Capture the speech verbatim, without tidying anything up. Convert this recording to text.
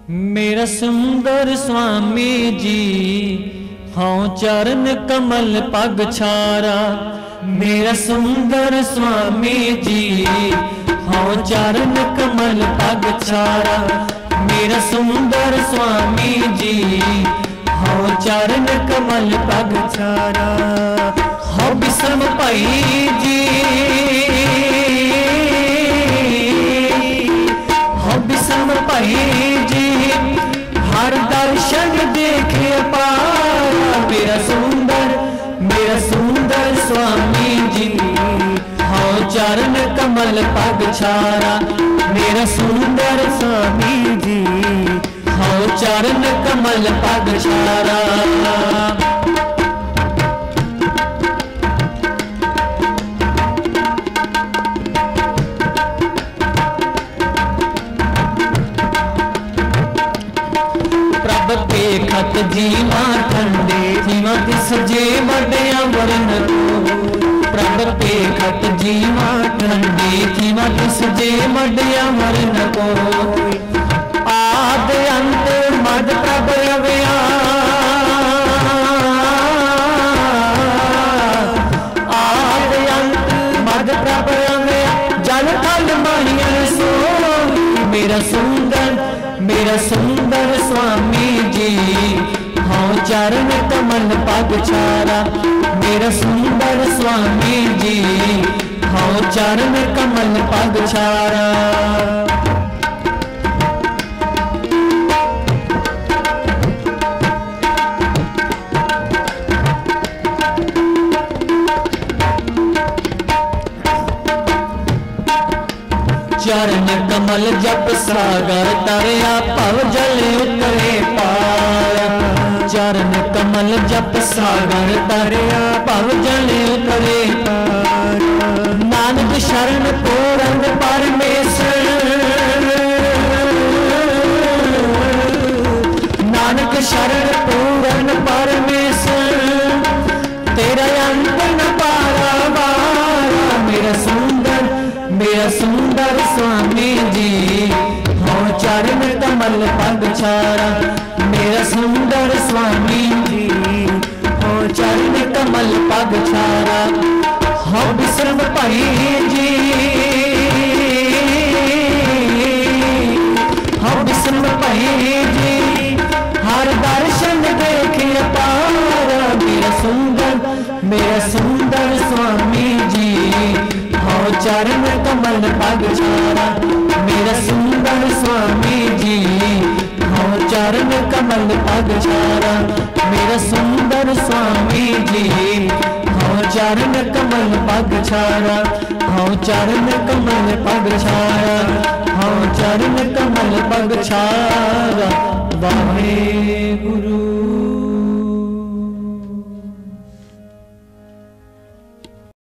मेरा सुंदर स्वामी जी हाँ चरण कमल पग छारा। मेरा सुंदर स्वामी जी हाँ चरण कमल पग छारा। मेरा सुंदर स्वामी जी हाँ चरण कमल पग छारा। हाँ विषम भाई जी हाँ विषम भाई जी हर दर्शन देखे पारा। मेरा सुंदर मेरा सुंदर स्वामी जी हाँ चरण कमल पग छारा। मेरा सुंदर स्वामी जी हाँ चरण कमल पग छारा। खत जीवा ठंडे जीवा तिस जे बड़िया वरन को। प्रभ पे खत जीवा ठंडे जीवा तिस जे बड़िया वरन को। आद अंत मद प्रभ अव्या आद अंत मद प्रभ अव्या जल थल माहिया सो। मेरा सुंदर मेरा सुंदर स्वामी जी हाँ चरण कमल पग छारा। मेरा सुंदर स्वामी जी हाँ चरण कमल पग छारा। चरण कमल जप सागर तरया भव जल उतरे पार। चरण कमल जप सागर तरया भव जल उतरे पार। नानक शरण पूरन परमेश्वर नानक शरण पूरन परमेश्वर तेरा अंत न पारा बारा। मेरा सुंदर मेरा सुंदर स्वामी जी हाँ चरण कमल पग छारा। मेरा सुंदर स्वामी जी हाँ चरण कमल पग छारा। हाँ विश्रम भाई जी हाँ विश्रम भाई जी हर दर्शन देखे पारा। मेरा सुंदर मेरा सुंदर स्वामी जी हाँ चरण कमल पग छारा। मेरा सुंदर स्वामी जी हाँ चरण कमल पग छारा। मेरा सुंदर स्वामी जी हाँ चरण कमल पग छारा। हाँ चरण कमल पग छारा हाँ चरण कमल पग छारा। वाहे गुरु।